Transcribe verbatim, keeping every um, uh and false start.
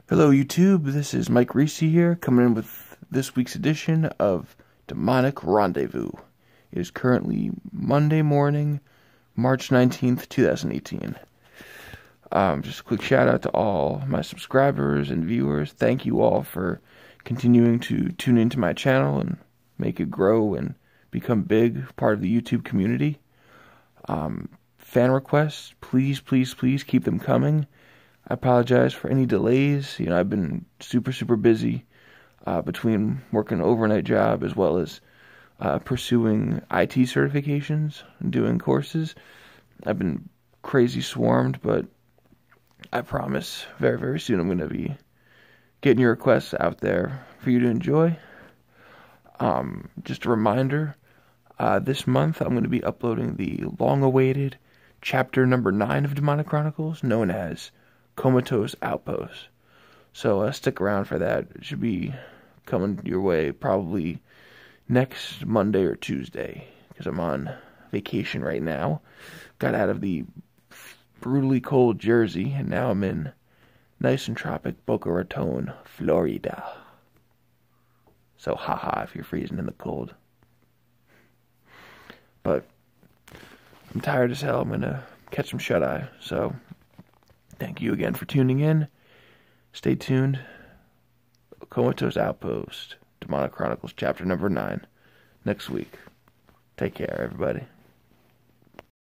Hello YouTube, this is Mike Risi here, coming in with this week's edition of Demonic Rendezvous. It is currently Monday morning, March nineteenth, two thousand eighteen. Um, just a quick shout out to all my subscribers and viewers. Thank you all for continuing to tune into my channel and make it grow and become big, part of the YouTube community. Um, fan requests, please, please, please keep them coming. I apologize for any delays. You know, I've been super, super busy uh, between working an overnight job as well as uh, pursuing I T certifications and doing courses. I've been crazy swarmed, but I promise very, very soon I'm going to be getting your requests out there for you to enjoy. Um, just a reminder, uh, this month I'm going to be uploading the long-awaited chapter number nine of Demonic Chronicles, known as Comatose Outpost. So uh, stick around for that. It should be coming your way probably next Monday or Tuesday, because I'm on vacation right now. Got out of the brutally cold Jersey, and now I'm in nice and tropic Boca Raton, Florida. So haha if you're freezing in the cold. But I'm tired as hell. I'm gonna catch some shut-eye, so thank you again for tuning in. Stay tuned. Comatose Outpost, Demonic Chronicles, chapter number nine, next week. Take care, everybody.